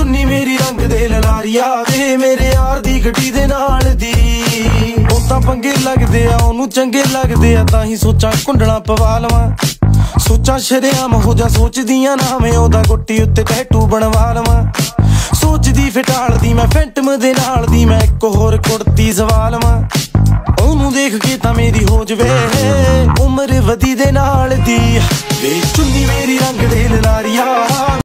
चुन्नी मेरी रंग दे ललारिया वे मेरे यार दी गड्डी दे नाल दी ਉਹ ਤਾਂ ਪੰਗੇ ਲੱਗਦੇ ਆ ਉਹਨੂੰ ਚੰਗੇ ਲੱਗਦੇ ਆ ਤਾਂ ਹੀ ਸੋਚਾਂ ਕੁੰਡਣਾ ਪਵਾ ਲਵਾਂ ਸੋਚਾਂ ਸ਼ਰੇਆਮ ਹੋ ਜਾ ਸੋਚਦੀਆਂ ਨਾ ਮੈਂ ਉਹਦਾ ਗੁੱਟੀ ਉੱਤੇ ਟੈਟੂ ਬਣਵਾ ਲਵਾਂ ਸੋਚਦੀ ਫਟਾਲਦੀ ਮੈਂ ਫੈਂਟਮ ਦੇ ਨਾਲ ਦੀ ਮੈਂ ਇੱਕ ਹੋਰ ਕੁੜਤੀ ਸਵਾ ਲਵਾਂ ਉਹਨੂੰ ਦੇਖ ਕੇ ਤਾਂ ਮੇਰੀ ਹੋ ਜਵੇ ਉਮਰ ਵਧੀ ਦੇ ਨਾਲ ਦੀ ਵੇ ਚੁੰਨੀ ਮੇਰੀ ਰੰਗ ਦੇ ਲਲਾਰੀਆ